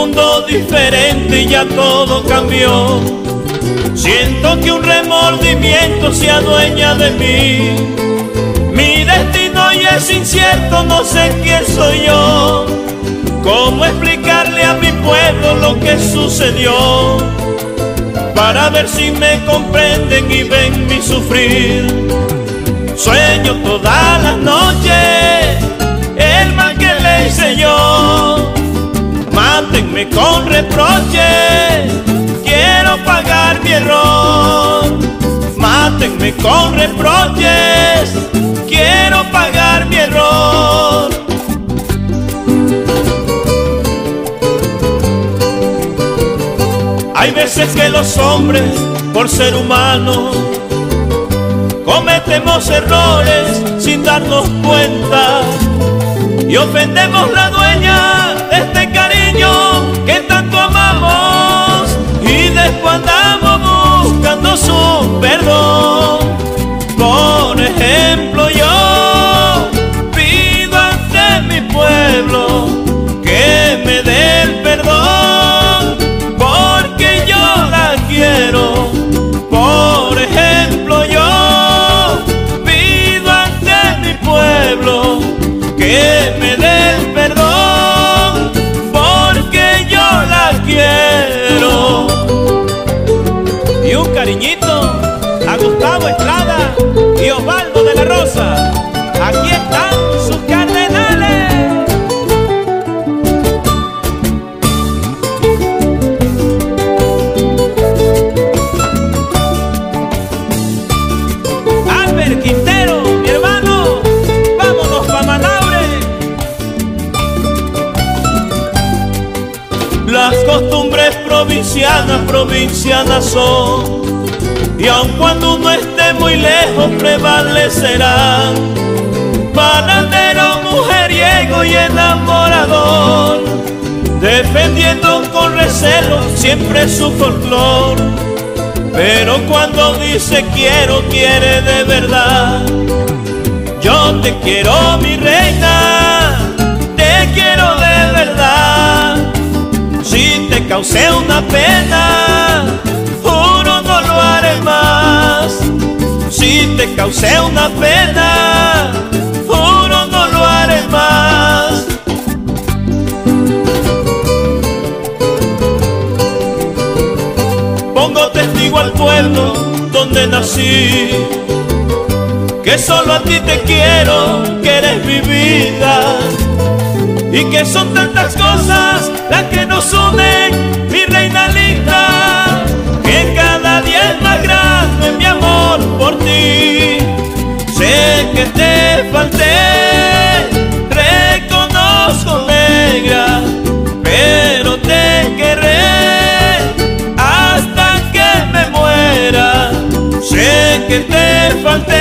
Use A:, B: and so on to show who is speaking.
A: mundo diferente y ya todo cambió. Siento que un remordimiento se adueña de mí. Mi destino ya es incierto, no sé quién soy yo. ¿Cómo explicarle a mi pueblo lo que sucedió? Para ver si me comprenden y ven mi sufrir. Sueño todas las noches el mal que le hice yo. Mátenme con reproches, quiero pagar mi error. Mátenme con reproches, quiero pagar mi error. Hay veces que los hombres, por ser humanos, cometemos errores sin darnos cuenta y ofendemos la dueña de este cariño que tanto amamos, y después andamos buscando su perdón. Por ejemplo, yo pido ante mi pueblo que me dé el perdón, porque yo la quiero. Por ejemplo, yo pido ante mi pueblo que me dé el perdón, porque yo la quiero. Y un cariñito a Gustavo Estrada y Osvaldo de la Rosa. Aquí están sus cardenales. Albert Quintero, mi hermano, vámonos pa' Manaure. Las costumbres provincianas son, y aun cuando uno esté muy lejos prevalecerán. Panadero, mujeriego y enamorador, defendiendo con recelo siempre su folclor. Pero cuando dice quiero, quiere de verdad. Yo te quiero, mi reina, te quiero de verdad. Si te causé una pena, juro no lo haré más. Si te causé una pena, juro no lo haré más. Pongo testigo al pueblo donde nací, que solo a ti te quiero, que eres mi vida, y que son tantas cosas las que nos unen, mi reina linda, que cada día es más grande mi amor por ti. Sé que te falté, reconozco, negra, pero te querré hasta que me muera. Sé que te falté,